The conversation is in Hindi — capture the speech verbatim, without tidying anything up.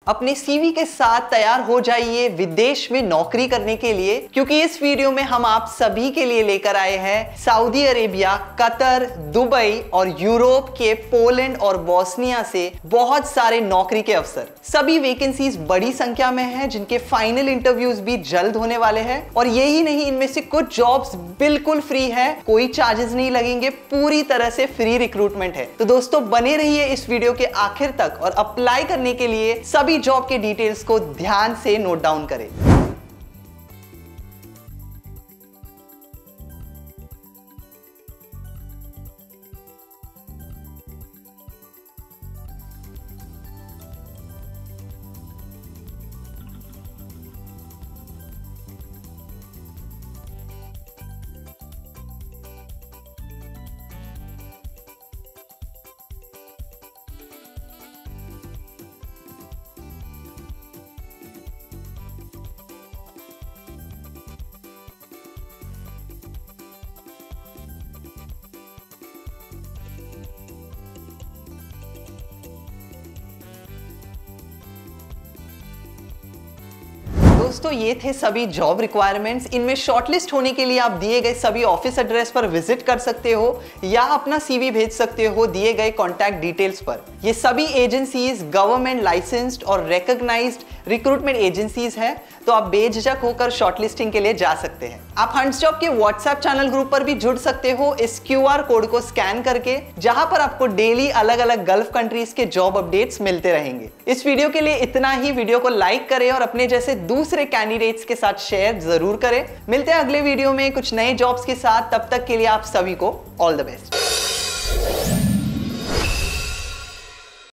अपने सीवी के साथ तैयार हो जाइए विदेश में नौकरी करने के लिए, क्योंकि इस वीडियो में हम आप सभी के लिए लेकर आए हैं सऊदी अरेबिया, कतर, दुबई और यूरोप के पोलैंड और बोस्निया से बहुत सारे नौकरी के अवसर। सभी वैकेंसीज बड़ी संख्या में हैं, जिनके फाइनल इंटरव्यूज भी जल्द होने वाले हैं। और यही नहीं, इनमें से कुछ जॉब्स बिल्कुल फ्री है, कोई चार्जेस नहीं लगेंगे, पूरी तरह से फ्री रिक्रूटमेंट है। तो दोस्तों बने रहिए इस वीडियो के आखिर तक और अप्लाई करने के लिए सभी जॉब के डिटेल्स को ध्यान से नोट डाउन करें। दोस्तों ये थे सभी जॉब रिक्वायरमेंट्स। इनमें शॉर्टलिस्ट होने के लिए आप दिए गए सभी ऑफिस एड्रेस पर विजिट कर सकते हो या अपना सीवी भेज सकते हो दिए गए कॉन्टैक्ट डिटेल्स पर। ये सभी एजेंसीज गवर्नमेंट लाइसेंस्ड और रिकॉग्नाइज्ड रिक्रूटमेंट एजेंसीज हैं, तो आप बेझिझक होकर शॉर्टलिस्टिंग के लिए जा सकते हैं। आप हंट्स जॉब के व्हाट्सएप चैनल ग्रुप पर भी जुड़ सकते हो इस क्यूआर कोड को स्कैन करके, जहां पर आपको डेली अलग अलग गल्फ कंट्रीज के जॉब अपडेट्स मिलते रहेंगे। इस वीडियो के लिए इतना ही। वीडियो को लाइक करें और अपने जैसे दूसरे कैंडिडेट्स के साथ शेयर जरूर करें। मिलते हैं अगले वीडियो में कुछ नए जॉब्स के साथ। तब तक के लिए आप सभी को ऑल द बेस्ट।